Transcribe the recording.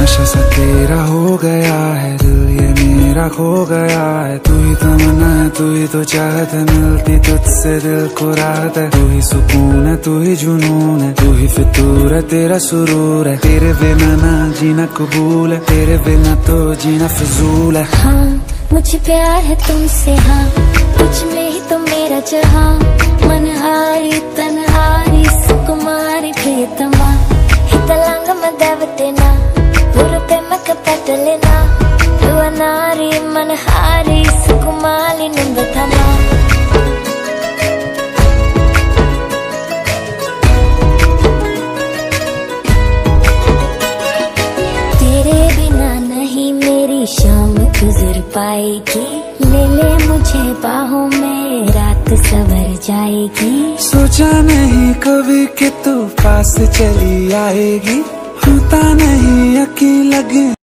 नशा सा तेरा हो गया है, दिल ये मेरा खो गया है। तू ही तमन्ना है, तू ही तो चाहत है, मिलती तुझसे दिल को राहत है। तू ही सुकून है, तू ही जुनून है, तू ही फितूर है, तेरा सुरूर है। तेरे बिना ना जीना कबूल है, तेरे बिना तो जीना फिजूल है। हाँ मुझे प्यार है तुमसे, हाँ तुझ में ही तो मेरा जहाँ। मनहारी तनहारी सुकुमारी प्रियतमा, हितलांग मदवतेना पुरते मक पटलेना। नारी मनहारी सुकुमाली निंबथमा। तेरे बिना नहीं मेरी शाम गुजर पाएगी। ले ले मुझे बाहों में, रात सवर जाएगी। सोचा नहीं कभी कि तू पास चली आएगी, होता नहीं यकीन लगे।